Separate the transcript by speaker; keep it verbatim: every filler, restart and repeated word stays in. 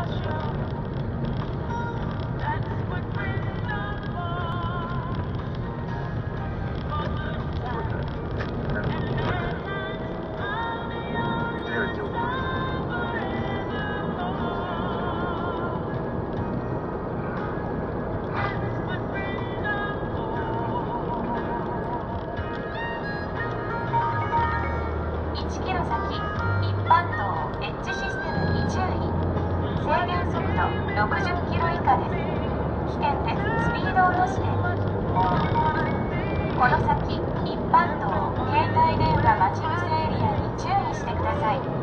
Speaker 1: いちキロ先、一般道エッジシステムに注意。制限速度ろくじゅっキロ以下です。危険です。スピードを落として。この先、一般道携帯電話待ち伏せエリアに注意してください。